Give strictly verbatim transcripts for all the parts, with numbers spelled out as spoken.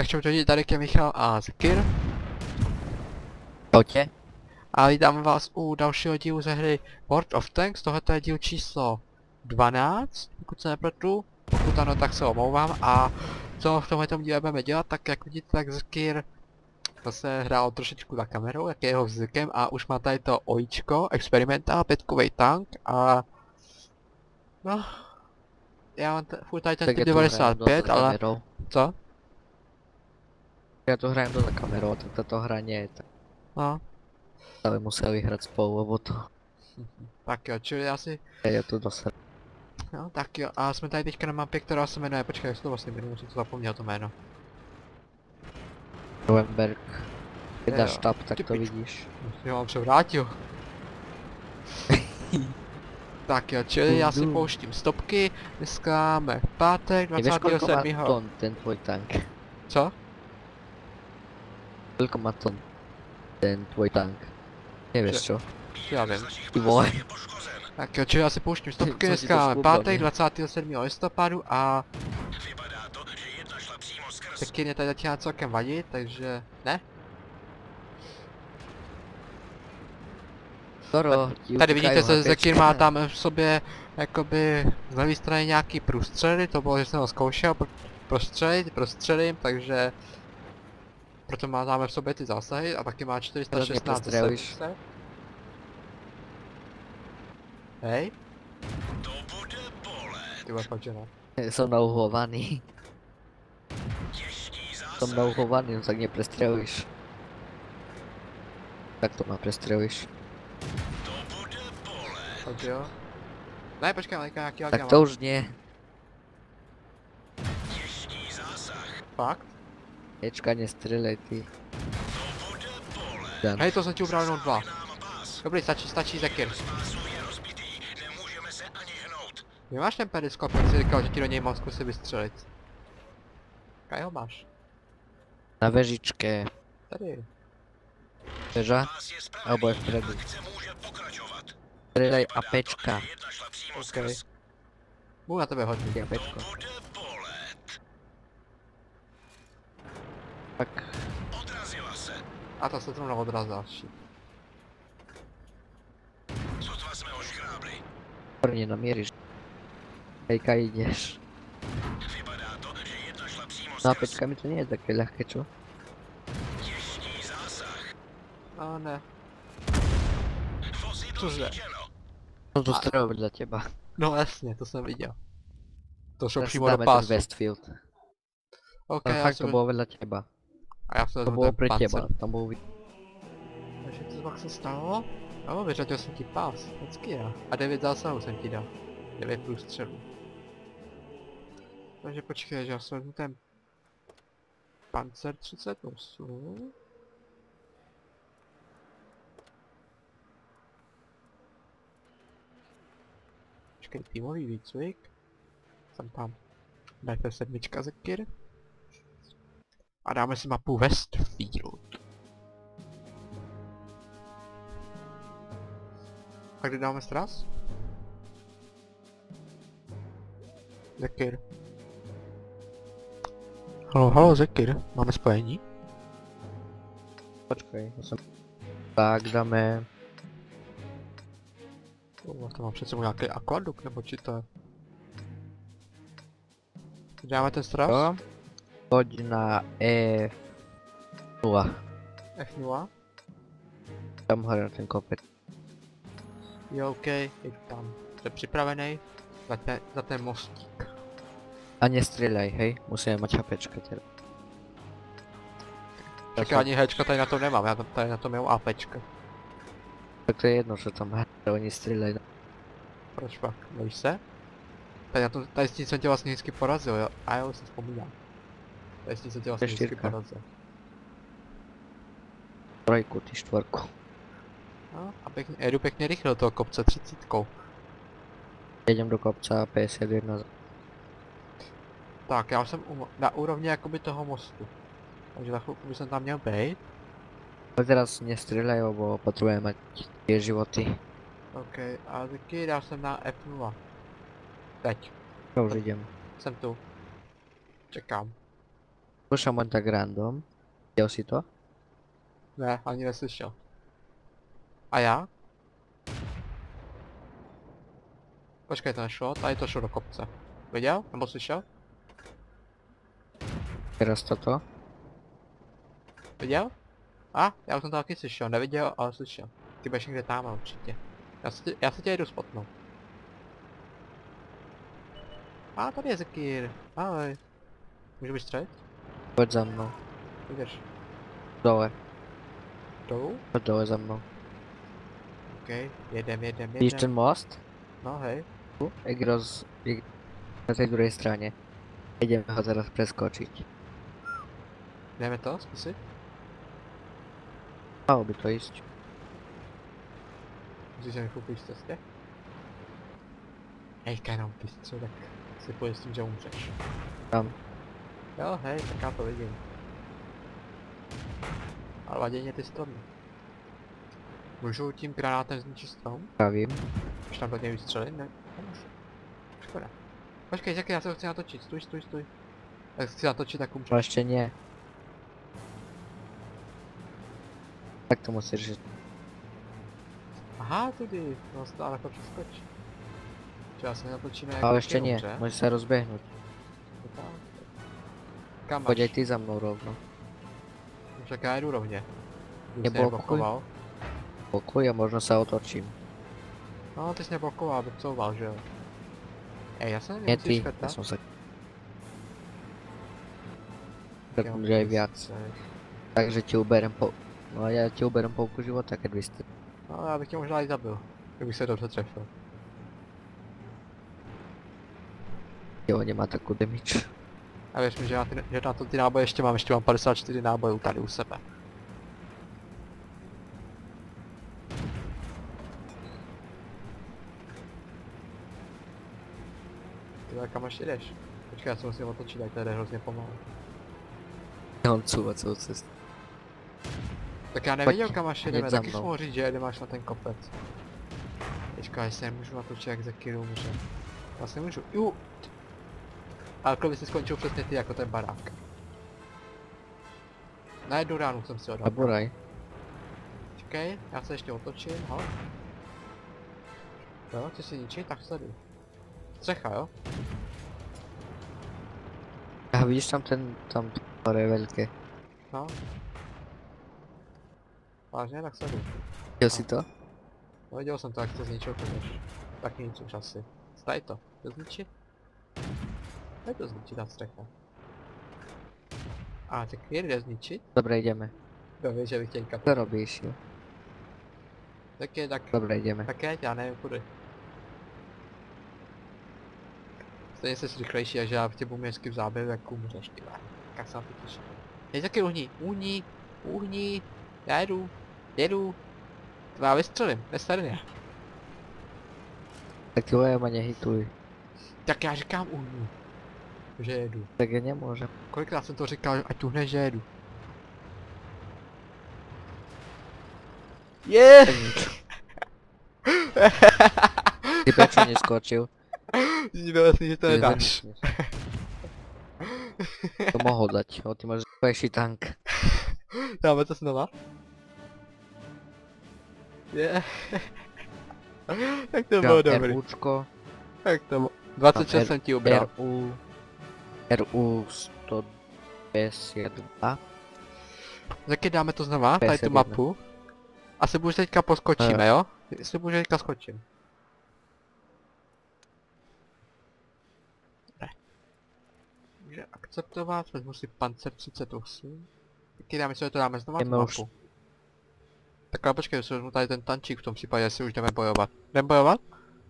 Tak čau lidi, tady je Michal a Zekir. Čautě. A vítám vás u dalšího dílu ze hry World of Tanks. Tohle je díl číslo dvanáct, pokud se nepletu. Pokud ano, tak se omlouvám. A co v tomhle díle budeme dělat, tak jak vidíte, tak Zekir zase hrál trošičku za kamerou, jak je jeho zvykem. A už má tady to ojíčko, experimentál, pětkovej tank a... No... Já mám furt tady ten devadesát pět, ale... Kamerou. Co? Já to hrajem do za kamerou, tak tato hra nie je tak. No. Ale museli hrát spolu, lebo to... Tak jo, čili asi... Je to dosad. No tak jo, a jsme tady teďka na mapě, která se jmenuje, počkej, jak se to vlastně jmenuje, jsem to zapomněl to jméno. Nuremberg. Když Jo, dáš tab, tak ty to pič. vidíš. Jo, on se vrátil. Tak jo, čili já si pouštím stopky, dneska máme pátek, Nevíš, dvacátého koliko má sedmého ton ten tvoj tank? Co? Koliko má ton ten tvoj tank? Nevíš čo? Já vím. Ty vole. Tak jo, čili já si pouštím stopky, Co ti dneska to máme škublo, pátek, ne? dvacátého sedmého listopadu a... Taky mě tady začíná celkem vadit, takže... Ne? Toro, Tady vidíte, že Zekir má tam v sobě jakoby z levé strany nějaký průstřely, to bylo, že jsem ho zkoušel pro, prostřelit, prostřelím, takže proto má dáme v sobě ty zásahy a taky má čtyři sta šestnáct srdce. Hej? Ty vole, pojď, že ne. Som nauhovaný. Som nauhovaný, no tak neprestrelíš. Tak to má prestrelíš. Pojď, jo. Ne, počkej, ale nějaký Tak to už nie. Fakt? Ečka, nestrelej ty. Hej, to jsem ti ubral jenom dva. Dobrý, stačí, stačí Zekir. Kde máš ten periskop, jak jsi říkal, že ti do něj mám zkusit vystřelit? Kaj ho máš? Na vežičke. Tady. Veža? Alebo je vpredu. Strelej apečka. OK. Budu na tebe hodně. Apečko. Tak. A to se to odrazil. Horně namíriš. Hejka ideš. No apečka mi to nie je také ľahké, čo? No ne. Cože? Som to strelil vedľa teba. No jasně, to jsem viděl. To šlo Teraz přímo do dáme ten pásu. Westfield. OK, Ale já fakt si to vezmu- bolo vedľa teba. A já se To vezmu bolo ten pre pancer. teba, tam bol vid... Takže co pak se stalo? No, vyřadil jsem ti pás, hezky já. A devět zásahů jsem ti dal. devět průstřelů. Takže počkej, že já si vezmu ten Panzer třicet osm. Počkej, týmový výcvik. Jsem tam. bé pé sedm Zekir. A dáme si mapu Westfield. A kde dáme stras? Zekir. Halo, halo Zekir, máme spojení? Počkej, ja som... Tak dáme... O, to mám před sebou nějaký akvaduk, nebo či to je? Kde dáme ten stras? Jo. Poď na E... nula. F nula? Tam hore na ten kopec. Jo, OK, jdu tam. Jsi připravený? Za, te, za ten mostík. A nestrieľaj, hej? Musíme mať hapečka teda. Tak ani Hčka tady na to nemám, já tam tady na to mám APčka. Tak to je jedno, čo tam hra, oni strieľaj. Proč pak? Bojíš se? Tady, na to, tady s tím jsem tě vlastně vždycky porazil, jo? A jo, si vzpomínám. Tady s tím jsem tě vlastně To je vždycky štyrka. porazil. Trojku, ty štvorku. No, a pěkně, jedu pěkně rychle do toho kopce třicítkou. Jedem do kopca päťdesiat jedna. Tak, já jsem u, na úrovni jakoby toho mostu. Takže za chvilku bych tam měl být. Ale teraz nestrieľaj, lebo potrebujeme mať tie životy. OK, a taky já jsem na F nula. Teď, Já už idem. jsem tu. Čekám. Pušám len tak random. Viděl si to? Ne, ani neslyšel. A já? Počkej, to nešlo, tady to šlo do kopce. Viděl? Nebo slyšel? Teraz toto. Viděl? A, já už jsem to taky slyšel, neviděl, ale slyšel. Ty budeš někde tam určitě. Já se, tě, já se tě jdu spotnout. A, tady je Zekýr. Ahoj. Můžu vystřelit? Pojď za mnou. Jdeš. Dole. Dolů? Pojď dole za mnou. OK, jedem, jedem, Vidíš jedem. ten most? No hej. Tu? Jak roz... Jak... Na tej druhej strane. Ideme ho teraz preskočiť. Jdeme to, zkusit? Malo by to ísť. Musíš se mi koupit z cestě? Hej, jenom pistřel, tak si pojistím, že umřeš. Tam. Jo, hej, tak já to vidím. Ale vaděně ty stromy. Můžu tím granátem zničit strom? Pravím. Už tam do něj vystřelit? Ne, nemůžu. Škoda. Počkej, čekaj, já se ho chci natočit, stůj, stůj, stůj. Jak chci natočit, tak umřeš. No ešte nie. Tak to musíš říct. Aha, tudy, no stále to přeskočí. Čo, já se natočíme jak Ale taky ešte nie, umře? môžeš sa rozbehnúť. No tak. Kam máš? Poď aj ty za mnou rovno. Však já jdu rovně. Jsi Neblokuj. neblokoval. Pokoj a možno sa otočím. No, ty jsi neblokoval, abych couval, že jo? Ej, já jsem Nie nemusíš ty, ja škrtat. som sa... Jo, Tak bude aj viac. jsi- Takže ti uberem po... No a ja ti uberem polku života, keď vystr... No, já bych tě možná i zabil. Kdybych se dobře trefil. Jo, nemá takú damage. A věř mi, že, já ty, že na to ty náboje ještě mám, ještě mám padesát čtyři nábojů tady u sebe. Ty vole, kam až jdeš? Počkej, já se musím otočit, ať to jde hrozně pomalu. On cúva celú cestu. Tak já Pojď, nevěděl, kam až jedeme, jeď za taky jsi mnou. mohl říct, že jedeme až na ten kopec. Teďka, jestli nemůžu natočit, jak Zekyr umře. Vlastně můžu, ju! Ale kdyby si skončil přesně ty jako ten barák. Na jednu ránu jsem si ho dal. Naburaj. Čekej, já se ještě otočím, ho. Jo, chci si ničit, tak sleduj. Střecha, jo? A vidíš tam ten, tam to je veľké. No. Vážně, tak sleduj. Viděl si to? No, viděl jsem to, jak to zničil koněž. Taky nic už asi. Staj to. To zničit? Daj to zničit, ta střecha. A, tak je jde zničit? Dobre, ideme. Kdo ví, že bych tě kapal. Co robíš, jo? Tak je, tak, Dobre, ideme. tak jeď, já nevím kudy. Stejně jsi rychlejší, až já v tě budu hezky v záběru, jak umřeš, ty vole. Jak se na to těším. Jeď taky uhni, uhni, uhni, já jedu, jedu. Já vystřelím, neserně. Tak ty vole, ma nehituj. Tak já říkám uhni. Že jedu. Tak ja nemôžem. Kolikrát jsem to říkal, ať tuhne, že jedu. Je! Tak nič. Ty prečo neskočil? Nikdo jasný, že to Ty nedáš. zamysníš. To mohol dať, ale ty máš rýchlejší tank. Dáme to znova. Je. Tak to bylo dobrý. RUčko, Tak to bylo. dvacet šest jsem ti ubral. RU, RU sto päťdesiat dva. Taky dáme to znova, tady tu päťdesiat jedna. mapu. A se budu teďka poskočíme, jo? Jestli budu teďka skočím. Ne. Může akceptovat, vezmu si pancer třicet osm. Taky dáme si, že to dáme znova tu Jdeme už. mapu. Tak ale počkej, si vezmu tady ten tančík v tom případě, jestli už jdeme bojovat. Jdeme bojovat?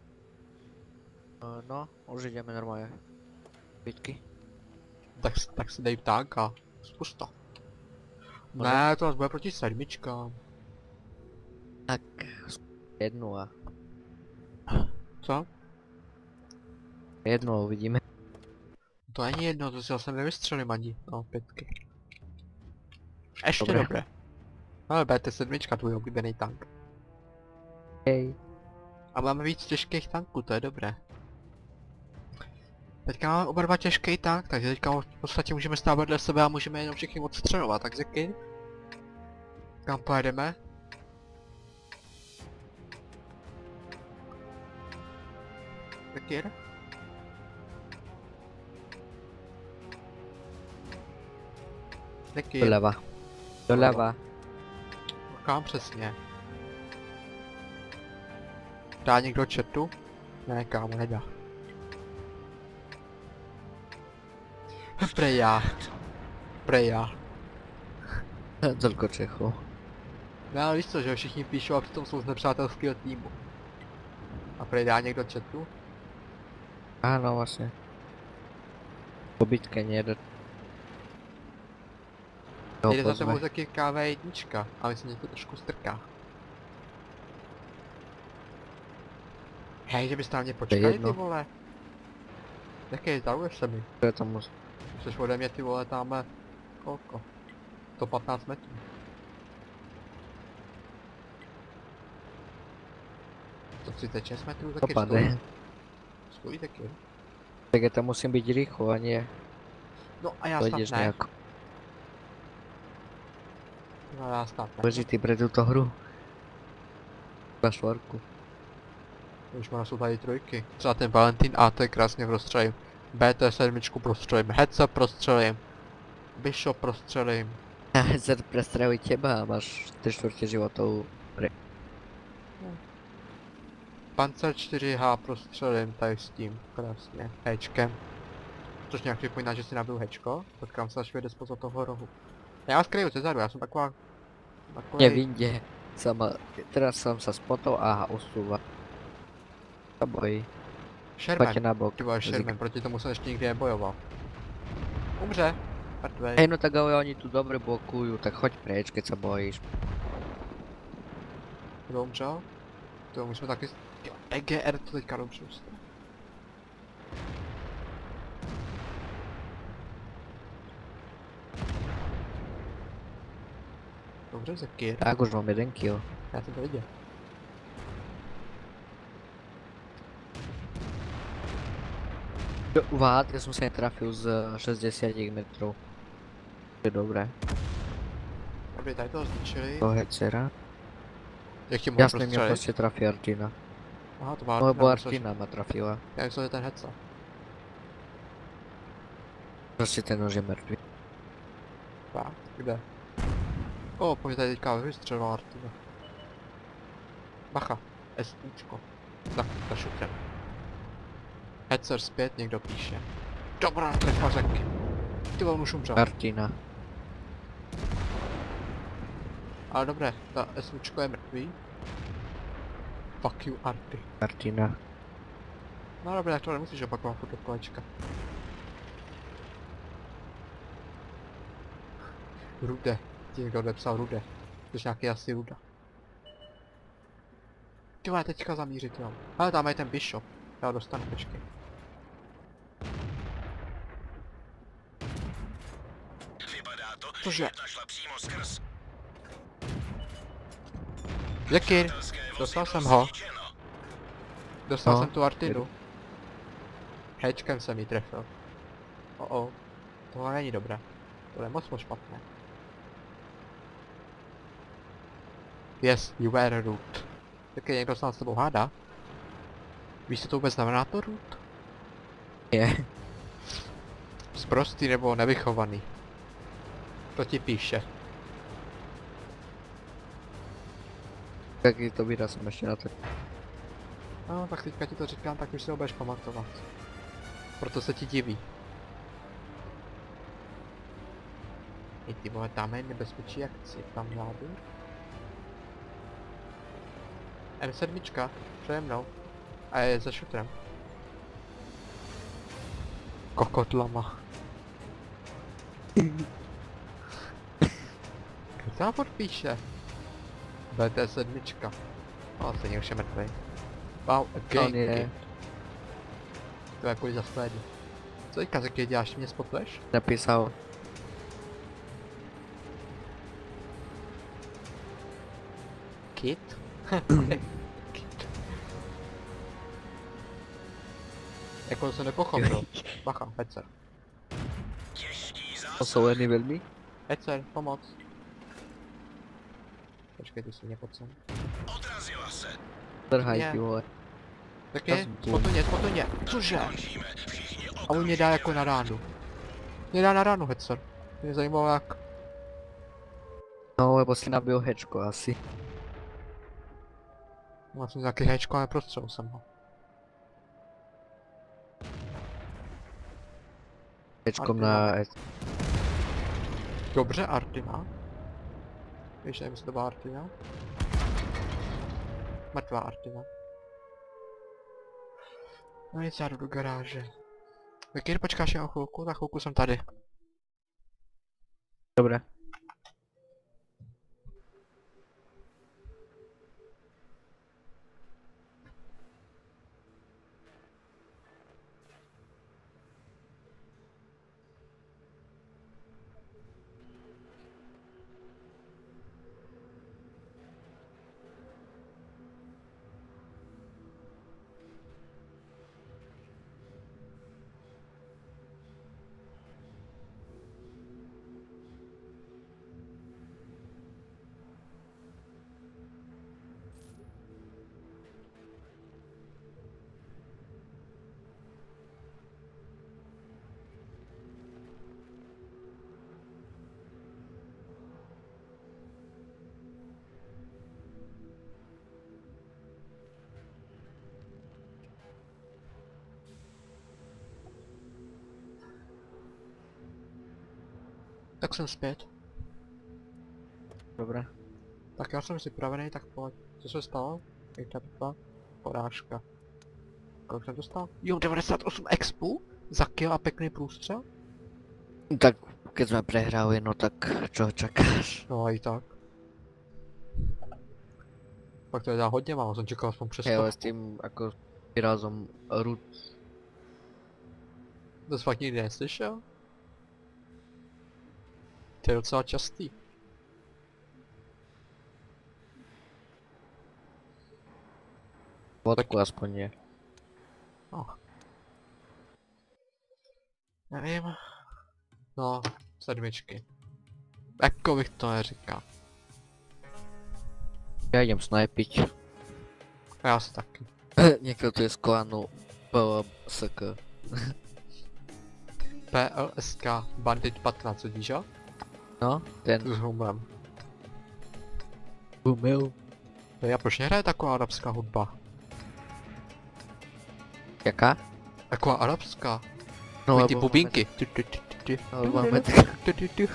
Uh, no, už ideme normálne. Bitky. Tak, tak si dej tank a spust to. Můžem? Ne, to nás bude proti sedmičkám. Tak, jednu a Co? jednu a uvidíme. To není jedno, to si zase nevystřelím ani. No, pětky. Ještě Dobré. dobré. Ale bé té sedm, tvůj oblíbený tank. Hej. A máme víc těžkých tanků, to je dobré. Teďka máme oba dva těžký tank, takže teďka v podstatě můžeme stát vedle sebe a můžeme jenom všichni odstřelovat, tak řekni. Kam pojedeme? Zekir? Zekir? Doleva. Doleva. Kam přesně? Dá někdo chatu? Ne, kámo, nedá. Preja. Preja. Celko Čechu. No ale víš co, že všichni píšou a přitom jsou z nepřátelského týmu. A prej dá někdo chatu? Áno, vlastne. Po bitke nejde. Jde za tebou taky ká vé jedna a myslím, že to trošku strká. Hej, že bys na mě počkali, ty vole. Jaký zdaluješ se mi? To je tomu. Jseš ode mě, ty vole, tamhle kolko? sto patnáct metrů. sto třicet šest metrů taky Dopadne. Stojí taky. Tak ja tam musím byť rýchlo a nie. No a já Pôjdeš snad ne. nejako. No já snad ne. Dôležitý pre túto hru. Na štvorku. Už má jsou tady trojky. Třeba ten Valentín A T krásně prostřelím. B T sedm prostřelím. Headset prostřelím. Bishop prostřelím. Headset prestrelí teba a máš tri štvrte životov. Panzer čtyři H prostřelím tady s tím. Krásně. Hečkem. Což nějak připomíná, že si nabil hečko. Potkám se až vyjde spoza toho rohu. Já vás kryju zezadu, já jsem taková... Takový... Nie, vinde. Sama, teraz som sa spotol a usúva. To bojí. Sherman. Pojďte na bok. Ty vole, Sherman, proti tomu jsem ještě nikdy nebojoval. Umře. Mrtvej. Hej, no tak ale oni tu dobre blokujú, tak choď preč, keď sa bojíš. Kdo umřel? To my jsme taky... Jo, E G R to teďka dobře ustal. Dobře, Zekir. Tak už mám jeden kill. Já jsem to viděl. Vád, ja som sa netrafil z šesťdesiat metrov. To je dobré. Dobrý, tady toho zničili. To hecera. Jak ti mohl Jasne, mňa prostřelit? proste trafí Artina. Aha, to má Lebo Artina. Artina ma trafila. Já myslel, že ten heca. Proste ten nož je mŕtvý. Tak, kde? O, pojď tady teďka vystřelila Artina. Bacha, SIčko. Tak, to šutrem. Hecer zpět, někdo píše. Dobrá, trefa řeky. Ty on už umřel. Artina. Ale dobré, ta SUčko je mrtvý. Fuck you, Arty. Artina. No dobré, tak to nemusíš opakovat furt do kolečka. Rude. Ti někdo odepsal Rude. Jsi nějaký asi Ruda. Ty vole, teďka zamířit, jo. Ale tam je ten Bishop. Já ho dostanu, počkej. Vypadá to, Cože? že ta šla přímo skrz. Zekir, dostal jsem ho. Dostal No, jsem tu Artinu. Hečkem jsem jí trefil. Oh oh. Tohle není dobré. To je moc moc špatné. Yes, you were root. Tak je někdo se s tebou hádá? Víš, co to vůbec znamená to root? Je. Sprostý nebo nevychovaný. To ti píše. Taký to výraz som ešte na to. No, tak teďka ti to říkám, tak už si ho budeš pamatovat. Proto se ti diví. I ty vole, tam je nebezpečí akci, tam nádor. M sedm, přede mnou. A je za šutrem. Kokotlama. Kde tam furt píše? B T sedm. O, stejně už je mrtvej. Wow, a game On je. kit. To je jako za slédy. Co teďka řekl, děláš, mě spotuješ? Napísal. Kit? Kit. Jako jsem nepochopil. Bacha, Hecer. Těžký To zásah. jsou eny velmi? Hecer, pomoc. Počkej, ty si mě pod sem. Odrazila se. Trhaj Je. ty vole. Tak je, Zbum. spotuně, spotuně. Cože? Končíme. Všichni A on mě dá jako na ránu. Mě dá na ránu, Hecer. Mě zajímalo jak. No, lebo si nabil hečko asi. Má jsem nějaký hečko, ale prostřel jsem ho. Hečkom Artina. na... Dobře, Artina. Víš, nevím, jestli to byla Artina. Mrtvá Artina. No nic, já jdu do garáže. Jaký počkáš jen o chvilku? Tak chvilku jsem tady. Dobre. Tak jsem zpět. Dobre. Tak já jsem připravený, tak pojď. Co se stalo? Jak ta bitva? Porážka. Kolik jsem dostal? Jo, devadesát osm expů? Za kill a pěkný průstřel? Tak, keď sme prehrali, no tak čo čakáš? No a i tak. Pak to je dá hodně málo, jsem čekal aspoň přes Hej, ale s to. tým ako výrazom rud... To jsi fakt nikdy neslyšel? To je docela častý. Vodku aspoň nie. No. Nevím. No, sedmičky. Jako bych to neříkal. Ja idem snajpiť. A já si taky. Niekto tu je z klanu P L S K. P L S K Bandit patnáct, vidíš jo? No, ten S humem. umil. No a proč nehraje taková arabská hudba? Jaká? Taková arabská. No No, ty lebo bubínky. Tu, tu, tu, tu, tu. Máme, no, máme tak... Tu, tu, tu.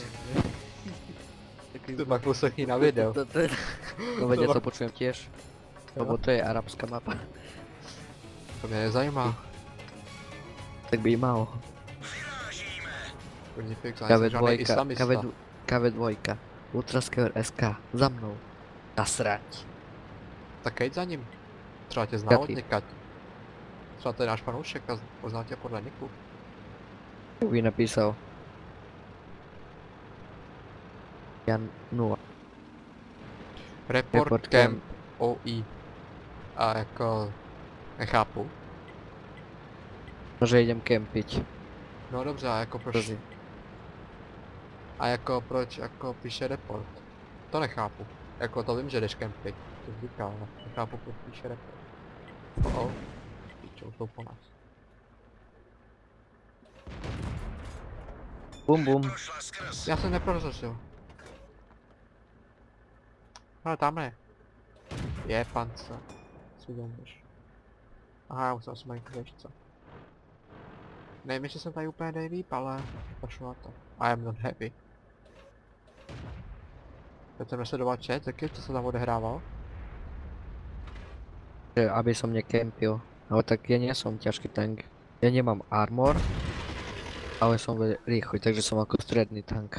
To má poslechni na video. To, to, to, no vedia, To to má- počujem tiež. Jo. Lebo to je arabská mapa. To mě nezajímá. Tak by malo. První fix, já K V nejsem žádný dva, islamista. K V dva, Ultraskever S K, za mnou. Nasrať. Tak jď za ním. Třeba tě zná od Jaký? někať. Třeba to je náš panoušek a pozná tě podle niku. Jak by napísal? Jan nula. Report, Report Camp O I. A jako... Nechápu. Že idem kempiť. No dobře, a jako proč... Prosím. A jako proč jako píše report? To nechápu. Jako to vím, že jdeš kempit. To říká, ale nechápu, proč píše report. Oh, oh. Píčou, jsou po nás. Bum bum. Prošla skrz. Já jsem neprozřešil. Ale tam je. Je pance. Co jdeš? Aha, já musel jsem majit vešce. Nevím, že jsem tady úplně nejlíp, ale pošlu na to. I am not happy. Teď jsem nesledoval chat, taky, co se tam odehrával. Že aby som nekempil. Ale tak ja nie som ťažký tank. Ja nemám armor. Ale som veľmi rýchly, takže som ako stredný tank.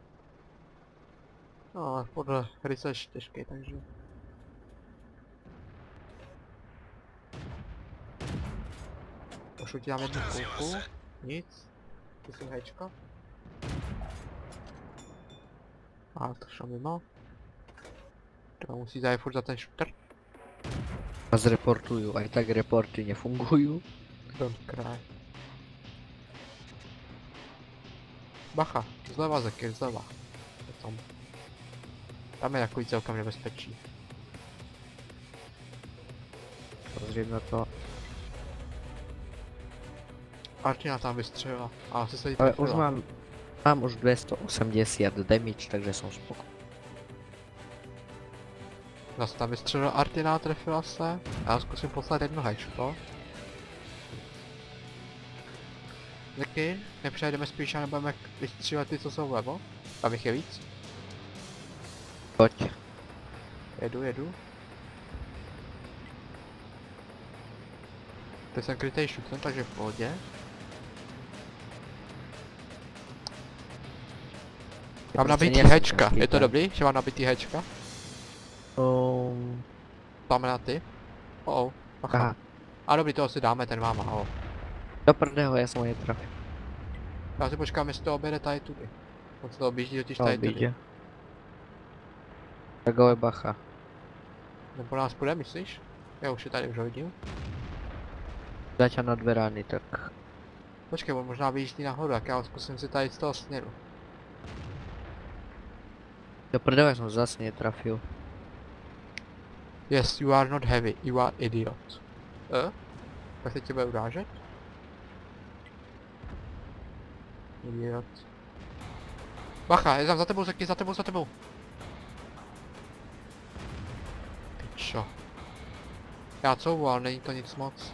No ale podle hry seš těžký, takže... Pošlu ti dám jednu kulku. Nic. Ty jsi hečko. A to šlo mimo. To musí zajít furt za ten šutr. A zreportujú, aj tak reporty nefungujú. Don't cry. Bacha, zleva Zeky, zleva. Je tam. Tam je takový celkem nebezpečí. Pozrieť na to. Artina tam vystřelila, ale asi se jí Ale trefila. už mám, mám už dvestoosemdesiat damage, takže som spokojný. Zase tam vystřelila Artina, trefila se. Já zkusím poslat jedno hečko. Zeky, nepřejedeme spíš a nebudeme vystřílet ty, co jsou vlevo? Tam jich je víc. Poď. Jedu, jedu. Teď jsem krytej šutem, takže v pohodě. Mám nabitý hečka, je to dobrý, že mám nabitý hečka? Um, Dáme na ty. Oh, oh, bacha. aha, A dobrý, toho si dáme, ten má málo. do prdého, ja som ho netrafil. Já si počkám, jestli to objede tady tudy. On se to objíždí totiž tady tudy. Obíde. Tak ale bacha. Ten po nás půjde, myslíš? Já už je tady, už ho vidím. Zaťa na dve rány, tak... Počkej, on možná vyjíždí nahoru, tak já ho zkusím si tady z toho směru. Do prdého, ja som zase netrafil. Yes, you are not heavy, you are idiot. Eh? Tak se tě bude urážet? Idiot. Bacha, je tam za tebou, Zeky, za tebou, za tebou. Pičo. Já couvu, ale není to nic moc.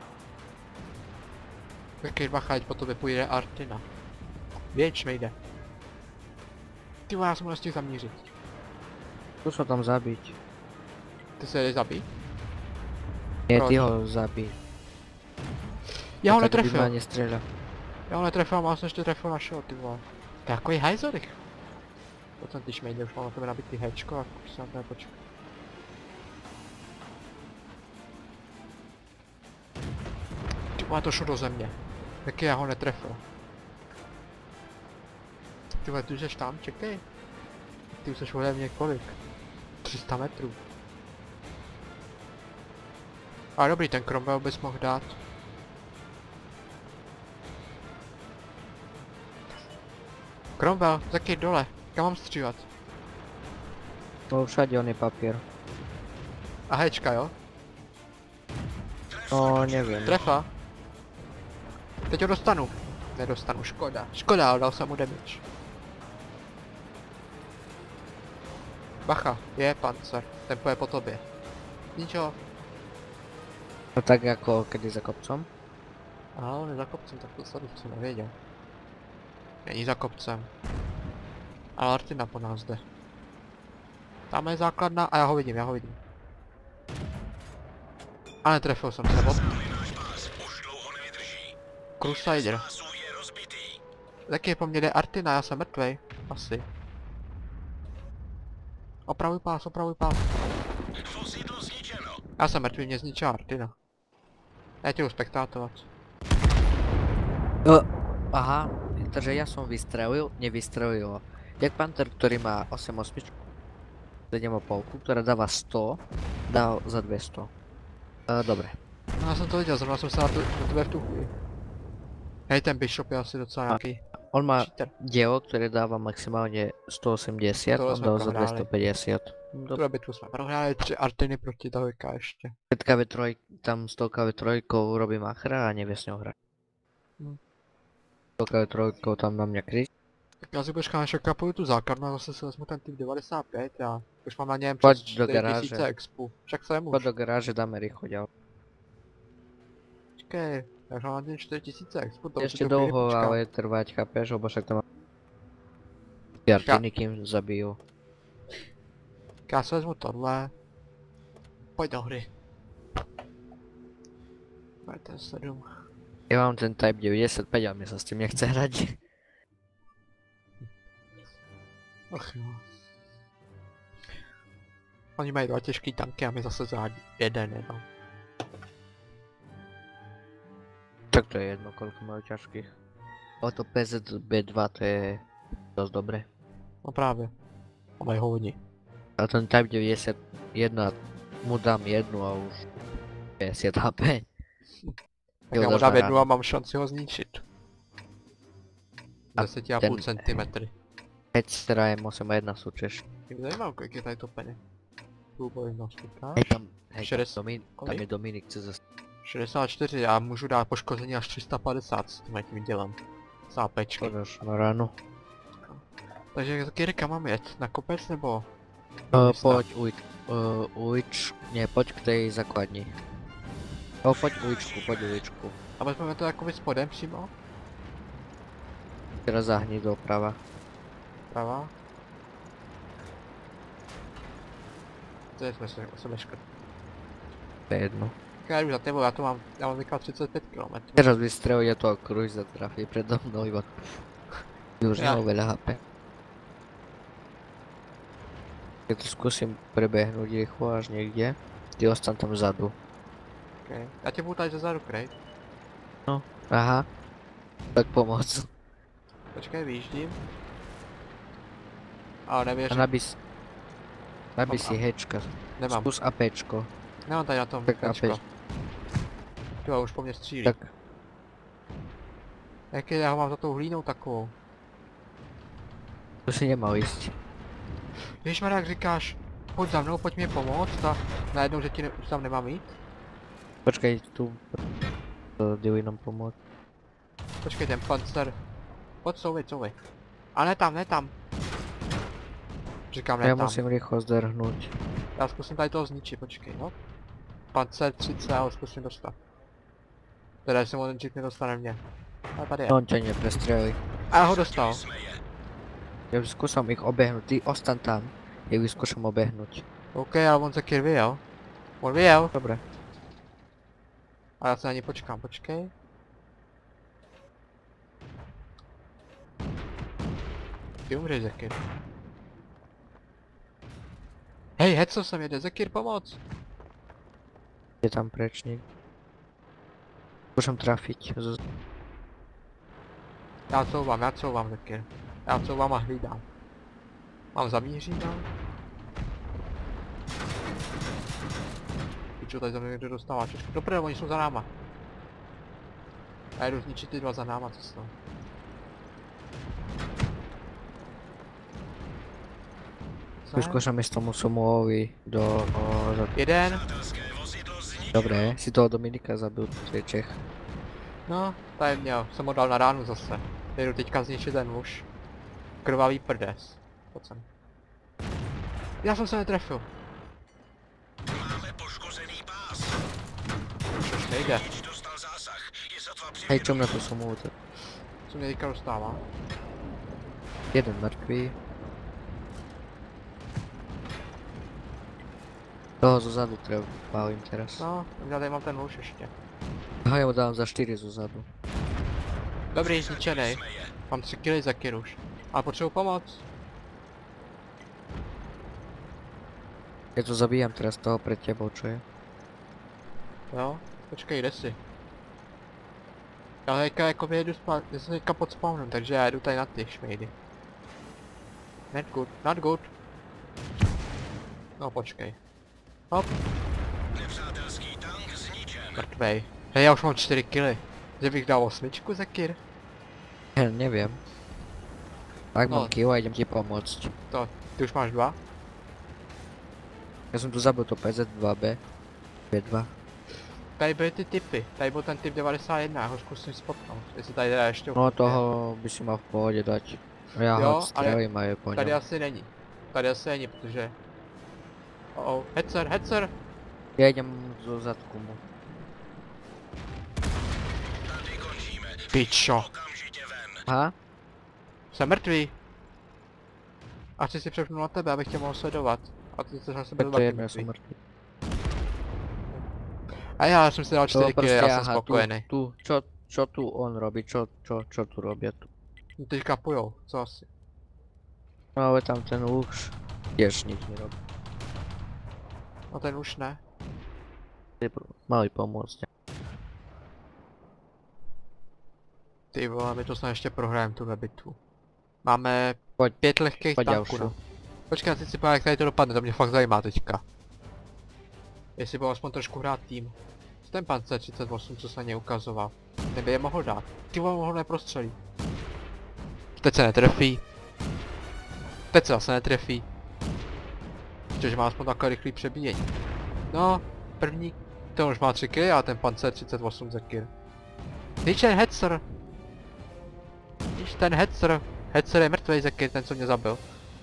Zeky, bacha, ať po tobě půjde Artina. Věč mi jde. Ty vole, já jsem mu nestihl zamířit. Skús ho tam zabiť. Ty se jdeš zabít? Nie, Proč? ty ho zabij. Já ho Tak by ma netrefil. nestrieľa. Já ho netrefil, mám jsem ještě trefil našeho, ty vole. To je takový hajzorik. Potom ty šmejde, už mám na tebe nabitý hečko a už se na tebe počkat. Ty vole, to šlo do země. Taky já ho netrefil. Ty vole, ty už jsi tam, čekej. Ty už jsi ode mě kolik? tři sta metrů. Ale dobrý, ten Cromwell bys mohl dát. Cromwell, taky dole, kam mám střílet? No všade on je papier. A hečka, jo? No, neviem. Trefa. Teď ho dostanu. Nedostanu, škoda. Škoda, ale dal jsem mu damage. Bacha, je pancer, ten poje po tobě. Ničo. No tak ako kedy za kopcom? Aha, on je za kopcem, tak to sadu jsem nevěděl. Není za kopcem. Ale Artina po nás jde. Tam je základna a já ho vidím, já ho vidím. A netrefil jsem se, bod. Náš pás už dlouho nevydrží. Crusader. Pásů je rozbitý. Taky po mně jde Artina, já jsem mrtvej. Asi. Opravuj pás, opravuj pás. Vozidlo zničeno. Já jsem mrtvý, mě zničila Artina. Já tě jdu spektátovat. O, aha, takže ja som vystrelil, nevystrelil. Jak Panther, ktorý má osem osem, sedem a pol, ktorá dáva sto, dal za dvesto. E, dobre. No já jsem to viděl, zrovna jsem se na, to, na tebe vtuchli. Hej, ten Bishop je asi docela nějaký On má cheater. dielo, ktoré dáva maximálne sto osemdesiat, Tohle on sme dal za prohráli. dvestopäťdesiat. Do, Tuhle bitvu jsme prohráli, tři Artiny proti dvojka ještě. pět ká vé tři, tam sto ká vé tři robí machra a nevie s ňou hrať. Hm. sto ká vé tři tam na mňa kryť. Tak já si počkám, až kapuju tu základnu a zase si vezmu ten typ devadesát pět a už mám na něm Pojď přes do čtyři garáže. tisíce expu. Však se Poď nemůžu. do garáže, dáme rýchlo ďalej. Počkej, já už mám na něm čtyři tisíce expu, to už si Ešte tu chvíli dlho, počkám. ale trvať, chápeš, lebo však to má... Artiny, kým zabijú. Tak já si vezmu tohle. Pojď do hry. Pojď ten sedm. Ja mám ten Type deväťdesiatpäť, ale mne sa s tým nechce hrať. Ach jo. Oni mají dva těžký tanky a my zase za jeden jenom. Tak to je jedno, koľko majú ťažkých. Ale to pé zet bé dva to je dosť dobré. No právě. A mají ho hodně. A ten Type deväťdesiatjeden mu dám jednu a už päťdesiat há pé. Tak Jo, já mu dáš dám na jednu ránu. a mám šanci ho zničit. A deset a půl ten- centimetry. Teď teda je osem a jedna súčeš. Mě zajímá, kolik je tady to peněz. Průbojnost, říkáš? Hej tam, hej tam, šedesát- Domin, tam kolik? je Dominik, co zase. šedesát čtyři, já můžu dát poškození až tři sta padesát s tím tím dělám. Zápečky. Podáš na ránu. Takže Kirka mám jet na kopec nebo? Uh, Města? poď ujď, uh, ujď, nie, poď k tej základni. No, poď uličku, poď uličku. A vezmeme to jakoby spodem přímo? Teraz zahni doprava. Prava. To je jsme se sebe škrt. To je jedno. Já jdu za tebou, já to mám, já mám říkal třicet pět kilometrů. Teraz vystrel, je to kruž zatrafí predo mnou iba. Už Ja. nemám veľa há pé. Ja to skúsim prebehnúť rýchlo až niekde. Ty ostan tam vzadu. Okay. Já tě budu tady zezadu, Krej. Aha. Tak pomoc. Počkej, vyjíždím. Ale A nevěřím, nabij si... Nabij Mám si A. hečka. nemám. Skús APčko. Nemám tady na tom Tak tečko. A P. Jo, už po mně střílí. Tak Jak je, já ho mám za tou hlínou takovou. to si nemal ísť. Ježišmarja, jak říkáš, pojď za mnou, pojď mi pomoct a najednou, že ti ne, už tam nemám jít. Počkaj, tu... To Dili nám pomôcť. Počkej, ten pancer. Pojď, couvej, couvej. A ne tam, ne tam. Říkám, ne Ja tam. musím rýchlo zdrhnúť. Já zkusím tady toho zničit, počkej, no. Pancer třicet, já ho zkusím dostat. Teda, jestli on jeep nedostane mě. A tady je. On ťa neprestrelí. A já ho dostal. Jsme je. Ja skúšam ich obehnúť, ty ostan tam. Ja ich skúšam obehnúť. OK, ale on se Kir vyjel. On vyjel. Dobre. A já se na ní počkám, počkej. Ty umřeš, Zekir. Hej, Heco sem jede, Zekir, pomoc! Je tam preč niekde. Skúšam trafiť. Z... Já couvám, já couvám, Zekir. Já couvám a hlídám. Mám zamířit, no? Pičo, tady za mě někdo dostává češku. Dobré, oni jsou za náma. Já jdu zničit ty dva za náma, co jsou. Co je? Vyskúšam ísť tomu Somuovi do... O, za... Jeden. Přátelské vozidlo zničeno. Dobre, si toho Dominika zabil, to je Čech. No, tady měl, jsem ho dal na ránu zase. Jdu teďka zničit ten muž. Krvavý prdes. Pojď sem. Já jsem se netrefil. Máme poškozený pás. Už už nejde. Řidič dostal zásah. Je sotva při Hej, čo mňa to Somu? Co mě teďka dostává? Jeden mŕtvý. Toho zozadu treba pálím teraz. No, já tady mám ten muž ještě. Aha, ja mu dám za štyri zozadu. Dobrý, zničený. jsme je. Mám tři kily za kiruš. Ale potřebuji pomoc. Ja to zabíjam teraz toho pred tebou, čo je? Jo, počkej, jde si. Já teďka jako vyjedu spát, já jsem teďka pod spawnem, takže já jdu tady na ty šmejdy. Not good, not good. No počkej. Hop, Nepřátelský tank zničen. mrtvej. Hej, já už mám čtyři kily. Že bych dal osmičku za kir? Ja neviem. Ak No. mám kill a idem ti pomôcť. To, ty už máš dva? Ja som tu zabil to P Z dva B. B dva. Tady byly ty typy. Tady byl ten typ devadesát jedna, já ho zkusím spotnout. Jestli tady teda ještě No uchopí. toho by si mal v pohode dať. Ja Jo, ho strelím a je po Tady ňom. asi není. Tady asi není, protože... Oh, oh, headser, headser! Ja idem zo zadku mu. Tady končíme. Pičo, Okamžitě ven. Aha, jsem mrtvý. A chci si přepnout na tebe, abych tě mohl sledovat. A ty jsi na sebe tak to taky je jedno, ja som mrtvý. mŕtvý. A já jsem si dal To čtyři kily, já jsem aha, spokojený. Tu, tu, čo, čo tu on robí, čo, čo, čo tu robia tu? No teďka pojou, co asi. No ale tam ten už tiež nič nerobí. No ten už ne. Ty pr- Mali pomôcť. Ty vole, my to snad ještě prohrajeme tuhle bitvu. Máme Pojď, pět lehkých pojď tanků, ďalšiu. no. Počkej, já si si jak tady to dopadne, to mě fakt zajímá teďka. Jestli budou aspoň trošku hrát tým. Ten Panzer třicet osm, co se na ně ukazoval. Ten by je mohl dát. Ty vole, mohl neprostřelit. Teď se netrefí. Teď se zase netrefí. Protože má aspoň takové rychlý přebíjení. No, první, ten už má tři killy a ten Panzer třicet osm za kill. Víš ten Hetzer. Víš ten Hetzer. Hetzer je mrtvej za kill, ten co mě zabil.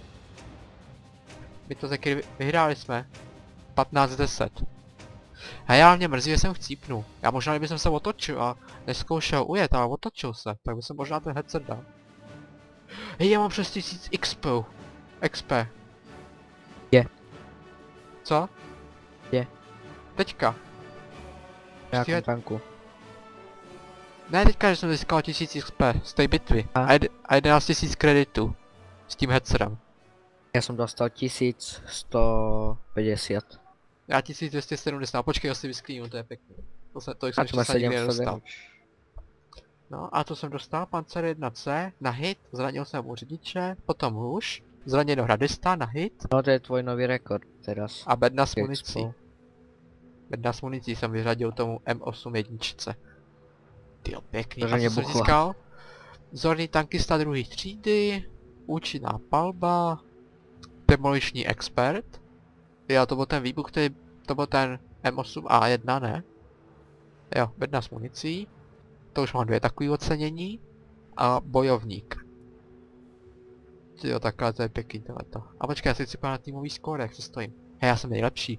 My to za kill vyhráli jsme. patnáct deset. A já mě mrzí, že jsem chcípnul. Já možná, kdybych se otočil a neskoušel ujet, ale otočil se, tak bych možná ten headset dal. Hej, já mám přes tisíc X P. X P. Je. Co? Je. Teďka. V nějakém Stíhat- tanku. Ne, teďka, že jsem získal tisíc X P z té bitvy. A? A, jed- a jedenáct tisíc kreditů. S tím headsetem. Já jsem dostal tisíc sto padesát. Já tisíc dvě stě sedmdesát. Počkej, já si vysklínu, to je pěkný. To, se, to jsem A to má ještě nikdy sedm nedostal. set. No a to jsem dostal Panzer jedna C na hit, zranil jsem mu řidiče, potom hůž, zraněno hradista na hit No to je tvoj nový rekord teraz. a bedna s Jak municí. spolu. Bedna s municí jsem vyřadil tomu M osm jedničce. Tyjo, pěkný. To A mě co jsem buchla. získal? Zorný tankista druhé třídy, účinná palba, demoliční expert. Jo, to byl ten výbuch, který, to byl ten M osm A jedna, ne? Jo, bedna s municí. To už mám dvě takové ocenění. A bojovník. Jo, takhle to je pěkný tohleto. A počkej, já si chci na týmový skóre, jak se stojím. Hej, já jsem nejlepší.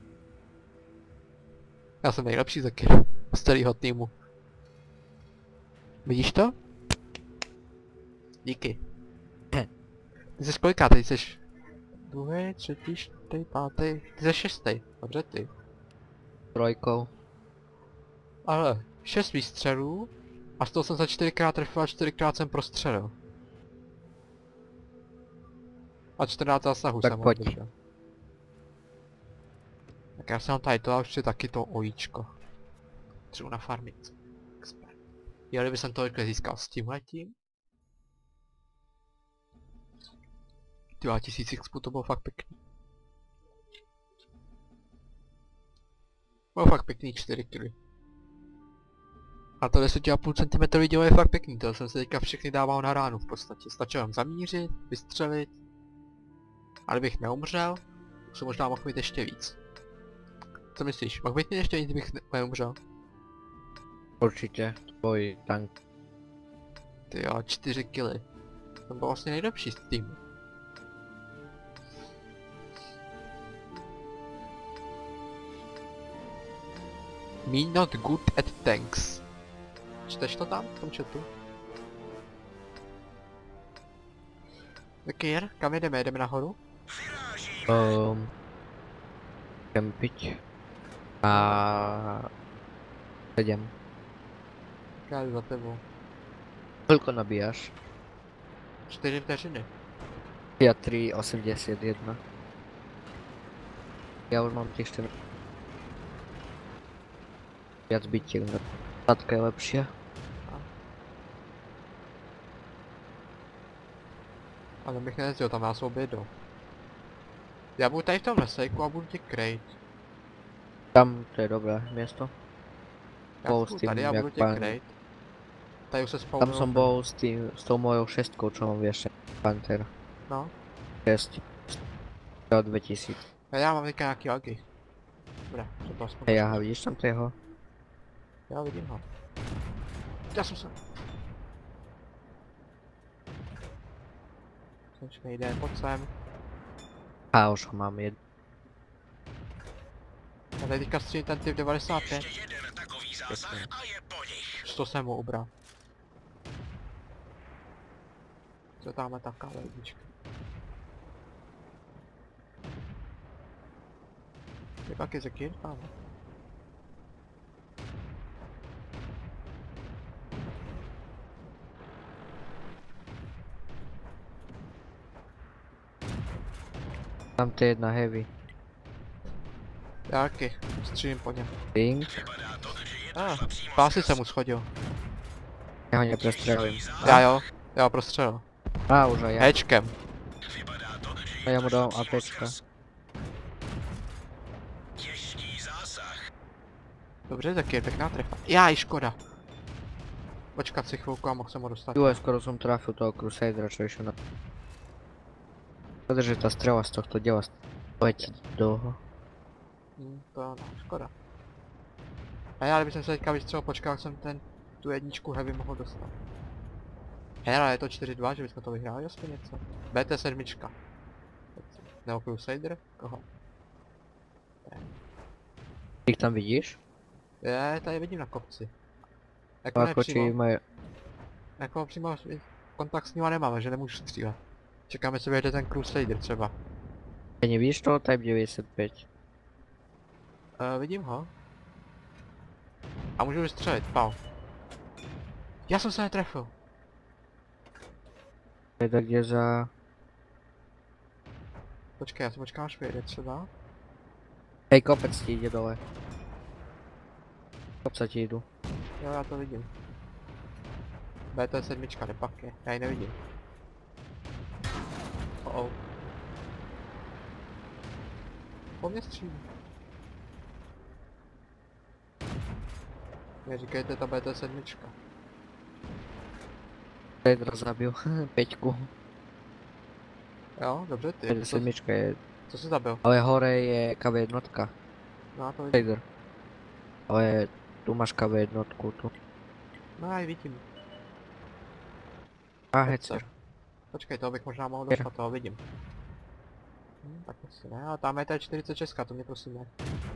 Já jsem nejlepší za kill z celého týmu. Vidíš to? Díky. Ty jsi koliká, ty jsi druhý, třetí, čtvrtý, pátý, ty jsi šestý, dobře ty. Trojkou. Ale šest výstřelů a z toho jsem se čtyřikrát trefil a čtyřikrát jsem prostřelil. A čtrnáct zásahů Tak jsem pojď. održel. Tak já jsem tady to a už je taky to ojíčko. Třeba na farmit. Jo, kdyby jsem to rychle získal s tímhletím. Tyva, tisíc X P to bylo fakt pěkný. Bylo fakt pěkný čtyři killy. A to deset celá pět centimetru dílo je fakt pěkný, to jsem se teďka všechny dával na ránu v podstatě. Stačilo jen zamířit, vystřelit. A kdybych neumřel, už jsem možná mohl mít ještě víc. Co myslíš? Mohl být ještě víc, kdybych ne neumřel? Určitě. Tvoj tank. Ty jo, čtyři killy. To byl vlastně nejlepší z týmu. Me not good at tanks. Čteš to tam v tom chatu? Vikir, kam jedeme? Jedeme nahoru? Um, kempiť. A... Sedem. Já jdu za tebou. Koľko nabíjaš? Čtyři vteřiny. Ja tři osmdesiat jedna. Ja už mám těch čtyři. Viac bytiek, tátka je lepšia. Ale bych nejezdil, tam nás objedou. Já budu tady v tomhle sejku a budu tě krejt. Tam to je dobré miesto. Já Bol budu s tým, tady a jak budu tě pán. krejt. Tady už se spolu. Tam som bol s tým, s tou mojou šestkou, čo mám vieš, Panther. No. šest. To dvetisíc. A já mám teďka nějaký lagy. Dobré, třeba aspoň. Hej, aha, vidíš tam toho? Já vidím ho. Já jsem se. Počkej, jde, pojď sem. A už ho mám jed. Já tady teďka střílím ten typ devadesát pět. Ještě jeden takový zásah a je po nich. Už to jsem mu ubral. Co tam je taková jednička? Je pak je Zekir? Tam. Tam to je jedna heavy. Já taky, střílím po něm. Ping. Vypadá to, že je Ah, to přímo pásy jsem mu schodil. Já ho neprestrelím. Já jo, já ho prostřelil. A už aj ja. Hečkem. Vypadá to, že A ja mu dám přímo apečka. skrz. Těžký zásah. Dobře, tak je pěkná trefa. Já i škoda. Počkat si chvilku a mohl jsem ho dostat. Jo, skoro som trafil toho Crusadera, čo išiel na... Škoda, že tá strela z tohto diela letí dlho. Hmm, to ano, škoda. A já kdybych se teďka vystřelil, počkal jsem ten, tu jedničku heavy mohl dostat. Hele, je to čtyři dva, že bychom to vyhráli aspoň něco. B T sedm. Nebo Crusader? Koho? Ty ich tam vidíš? Je, tady vidím na kopci. Jako Ako či nepřímo, majú... jako přímo kontakt s nima nemáme, že nemůžu střílet. Čekáme, se vyjede ten Crusader třeba. Nevidíš toho Type deväťdesiatpäť? Uh, vidím ho. A můžu vystřelit, pau. Já jsem se netrefil. Je tak kde za... Počkej, já se počkám, až vyjede třeba. Hej, kopec ti ide dole. Kopca ti idú. Jo, já to vidím. B T sedm, kde pak je? Já ji nevidím. Oh oh. Po mě střílí. Neříkejte ta B T sedm. Crusader zabil Peťku. Jo, dobře ty. B T sedm je... Co jsi zabil? Ale hore je K V jednotka. No já to vidím. Crusader. Ale tu máš K V jednotku tu. No já ji vidím. A hecer. Počkej, toho bych možná mohl Je. dostat, toho vidím. Hm, tak asi ne, ale tam je T čtyřicet šest, to mě prosím ne.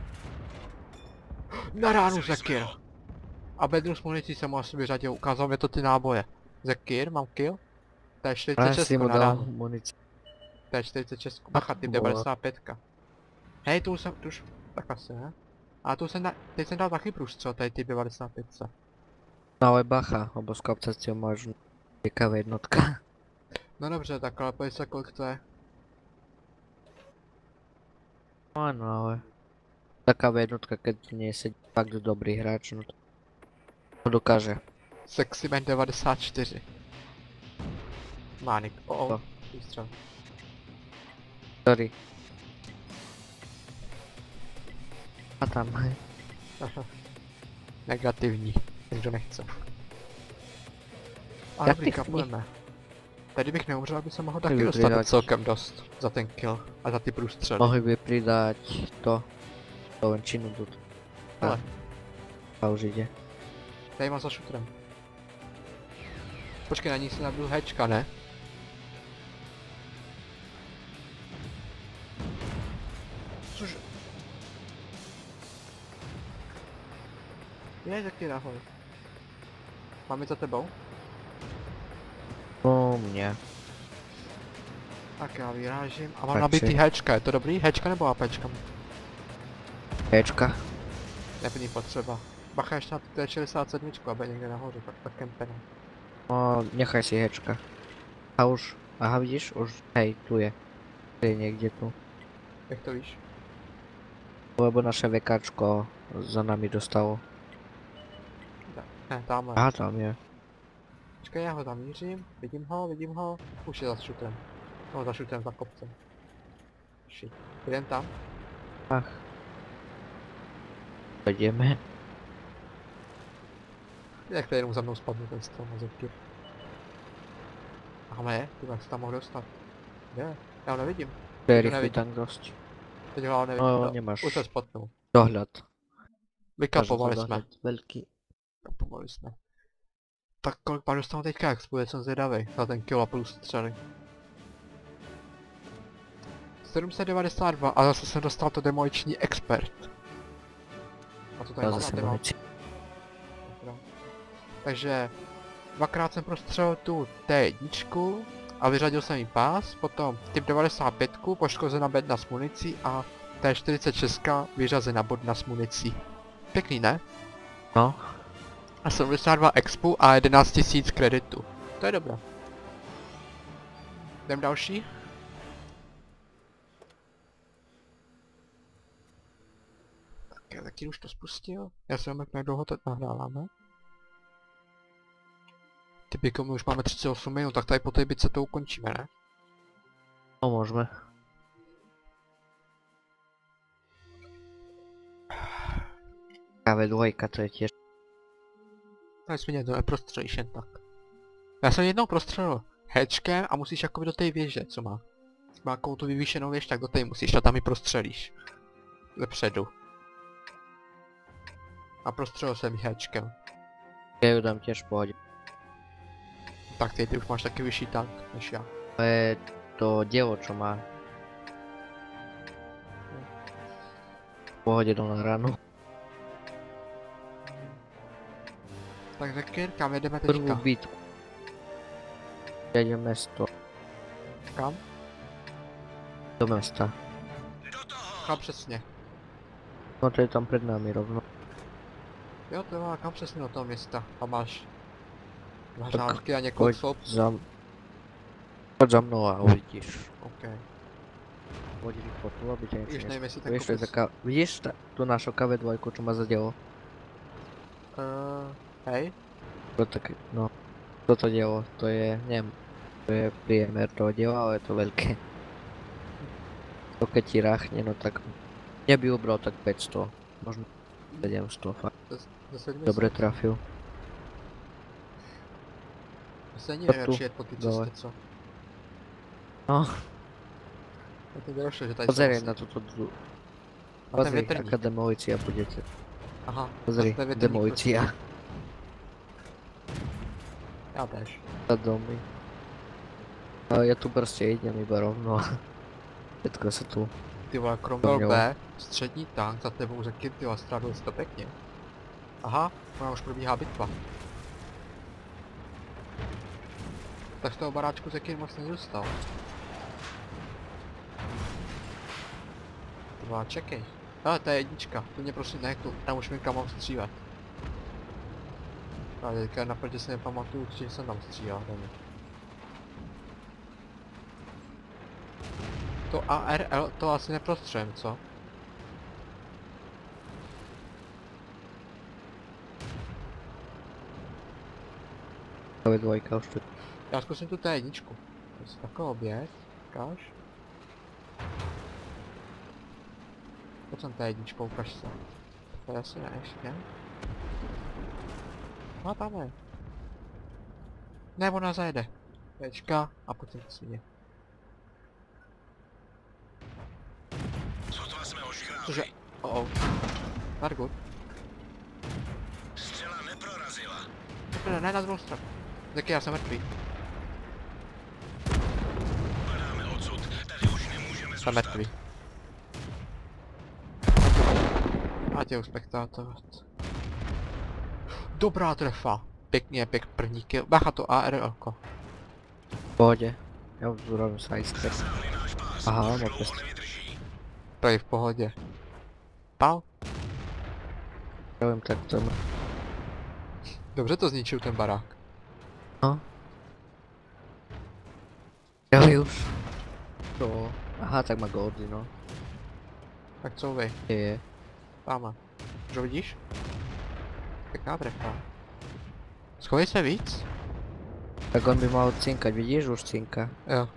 Na ránu Zekir! A bednu s municí jsem mu asi vyřadil, ukázal mi to ty náboje. Zekir, mám kill? T Ale čtyřicet šest si mu na dal ránu. munici. T čtyřicet šest, bacha, ty devadesát pět. Hej, tu už jsem, tu už, tak asi ne. A tu jsem, na, teď jsem dal taky průstřel, tady ty devadesát pět. No ale bacha, lebo z kopca si ho máš je K V jednotka. No dobře, tak ale pojď se, kolik to je. Áno, ale... Taká K V jednotka, keď nie je fakt dobrý hráč, no to... To dokáže. Sexyman devadesát čtyři. Mánik, oh oh, To. výstřel. Sorry. A tam, hej. Negativní, nikdo nechce. A Jak dobrý, ty kapujeme. Tady bych neumřel, aby se mohl Ty taky by dostat pridať. celkem dost za ten kill a za ty průstřely. Mohli by pridať to... Slovenčinu tu. Ale. A už ide. Tady mám za šutrem. Počkej, na ní si nabil hečka, ne? Cože? Je, taky nahoj. Mám jít za tebou? No, mne. Tak já vyrážím. A mám Radši. nabitý hečka, je to dobrý? Hečka nebo APčka? Hečka. Neplní potřeba. Bacha ještě na T šedesát sedm, aby někde nahoře, tak tak kempene. No, nechaj si hečka. A už... Aha, vidíš? Už... Hej, tu je. Tu je niekde tu. Jak to víš? Lebo naše VKčko za nami dostalo. Ne, tamhle. Aha, tam je. Počkej, já ho tam mířím, vidím ho, vidím ho, už je za šutrem. No, za šutrem, za kopcem. Shit. Jdem tam. Ach. Pôjdeme. Jak to jenom za mnou spadne ten strom na Zekir. Aha, je, ty jak se tam mohl dostat. Je, já ho nevidím. To je To rýchly nevidím. tank dosť. Teď ho ale nevidím. No, No, nemáš už se spotnul. dohľad. Vykapovali Máš jsme. dohľad Veľký. Vykapovali jsme. Tak kolik pár dostanu teďka, jak spůjde, jsem zvědavý. Za ten kill a plus střely. sedm set devadesát dva a zase jsem dostal to demoliční expert. A to tady Já mám, zase a ty mám. munici. Dobrá. Takže dvakrát jsem prostřelil tu T jedna a vyřadil jsem jí pás, potom typ devadesát pět, poškozena bedna s municí a T čtyřicet šest vyřazena bodna s municí. Pěkný, ne? No. A sedmdesát dva expu a jedenáct tisíc kreditu. To je dobré. Jdem další? Tak já taky už to spustil. Já si vím, jak dlouho to nahráváme. Typikou my už máme třicet osm minut, tak tady po té bitce to ukončíme, ne? No, môžeme. Ká vé dva, to je tiež. No jsi mě to neprostřelíš jen tak. Já jsem jednou prostřelil hečkem a musíš jakoby do té věže, co má. Má jakou tu vyvýšenou věž, tak do té musíš a tam ji prostřelíš. Zepředu. A prostřelil jsem ji hečkem. Ja ju dám tiež v pohode. Tak ty, ty už máš taky vyšší tank než já. To je to dievo, čo má. V pohode dal na ranu. Tak řekni, kam jedeme Prvú teďka? bitku. Ja idem mesto. Kam? Do mesta. Do toho! Kam přesně? No to je tam pred nami rovno. Jo, to má kam přesně do toho města. A máš... Máš Tak námky a několik Poď slov? za... Poď za mnou a uvidíš. OK. Poď rýchlo tu, aby ťa Už niečo nevím, jestli ten Vieš, to je kopec... taká... Vidíš ta, tu našu ká vé dva, čo má za dielo? Uh, hej? To tak, no. Toto dielo, to je, neviem, to je priemer toho diela, ale je to veľké. To keď ti ráchne, no tak... Mňa by ubral tak päťsto, možno sedemsto, fakt. Zase Dobre trafil. Zase není To tu, nejlepší jet po ty dole. cestě, co? No, A to je další, že tady pozeraj jsou na asi- túto dru... A ten Pozri, větrník. aká demolícia budete. Aha, Pozri, a ten větrník demolícia. prostě- Já tež. Za domy. No ja tu proste idem iba rovno. Všetko sa tu... Ty vole, krom To mělo. B, střední tank za tebou řeky, ty vole, strávil si to pěkně. Aha, ona už probíhá bitva. Tak z toho baráčku řeky moc nedostal. Ty vole, čekej. Ale to je jednička, tu mě prosím nech, tu, tam už mi kam mám střílet. Ale teďka naproti si nepamatuju, že jsem tam střílel, nevím. To A R L to asi neprostřelím, co? ká vé dva už tu... Já zkusím tu té jedničku. To je takový oběd, ukáž. Pojď sem té jedničkou, ukaž se. To je asi ne, ještě. No tam je. Ne, ona zajede. Ječka a pojď sem svině. Sotva jsme Cože? ožrali. Oh oh. Not good. Střela neprorazila. Ne, ne, na druhou stranu. Tak já jsem mrtvý. Padáme odsud, tady už nemůžeme Jsem zůstat. mrtvý. A tě spektátor. Dobrá trefa. Pěkně, pěk první kill. Bacha to A R L ko. V pohode. Ja už urobím sajster. Zasáhli náš pás, Aha, už no dlouho pest. nevydrží. To je v pohodě. Pau. Robím takto. Dobře to zničil ten barák. No. Jo, už. To. Aha, tak má goldy, no. Tak co vy? Je, je. Táma. Už ho vidíš? Pěkná trefa. Schovej se víc? Tak on by mal cinkať, vidíš? Už cinka. Jo,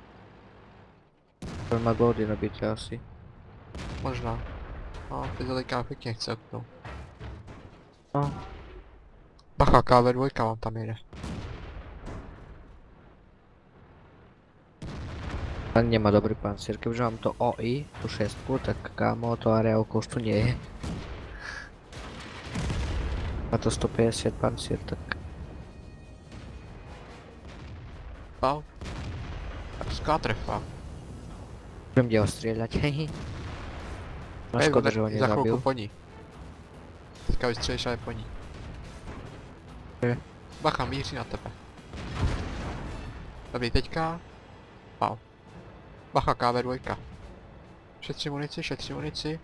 On má goldy nabité asi. možná. No, teď to teďka pěkně chce oknout. No. Bacha, K V dva vám tam jede. Tak nemá dobrý pancier, keďže mám to O I, tu šestku, tak kámo, to areálko už tu nie je. Má to sto päťdesiat pancier, tak... Pau. Ruská trefa. Budem ďalej strieľať, hehe. No Hej, škoda, ne- že ho Za chvilku nezabil. po ní. Teďka vystřelíš ale po ní. Je. Bacha, míří na tebe. Dobrý, teďka. Pau. Bacha, K V dva. Šetři munici, šetři munici.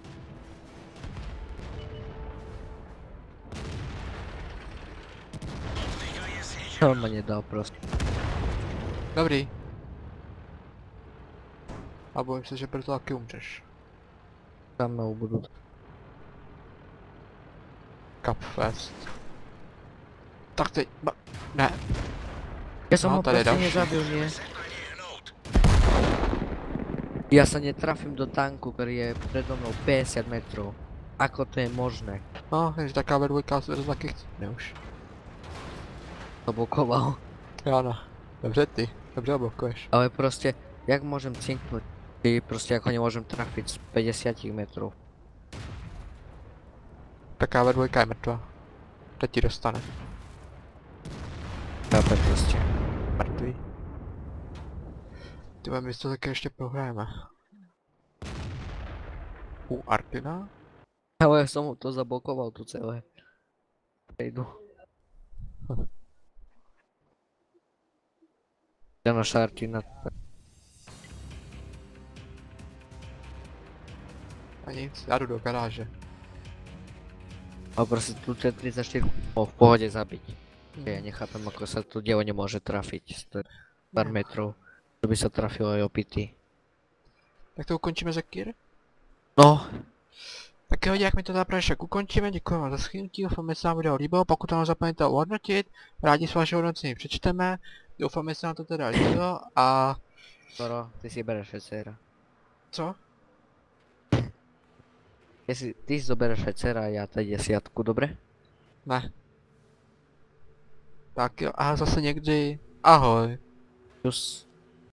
Liga je zničena. On ma nedal proste. Dobrý. A bojím se, že proto taky umřeš. Za mnou budú. Cupfest. Tak teď, ba... Ne, Ja som No, ho tady je proste další. nezabil, nie? Se ani hnout. Ja sa netrafím do tanku, ktorý je predo mnou päťdesiat metrov. Ako to je možné? No, takže taká ve dvojka se to taky chcípne už. To blokoval. Áno. Dobře ty, dobře blokuješ. Ale proste, jak môžem cinknúť? Ty proste ako nemôžem trafiť z päťdesiat metrov. Taká ve dvojka je mrtvá. Teď ti dostane. Chápe proste. Mrtvý. Ty my to také ještě prohrajeme. U Artina? Ale som mu to zablokoval tu celé. Prejdu. Ja na Šartina. A nic, já jdu do garáže. Ale proste tu T tridsaťštyri mohol v pohode zabiť. Mhm. Ja nechápem, ako sa tu dielo nemôže trafiť z t- pár metrov. To by sa trafilo aj opity. Tak to ukončíme za Kyr? No, Tak jo, jak mi to zaprvé však ukončíme, děkuji vám za schrnutí, doufám, že se vám video líbilo, pokud vám zapomeňte ohodnotit, rádi s vaše hodnocení přečteme, doufám, že se vám to teda líbilo a... Toro, ty si bereš Ecera. Co? Ty si, ty si zobereš Ecera a ja teď desiatku, dobre? Ne. Tak jo, a zase někdy, ahoj. Čus.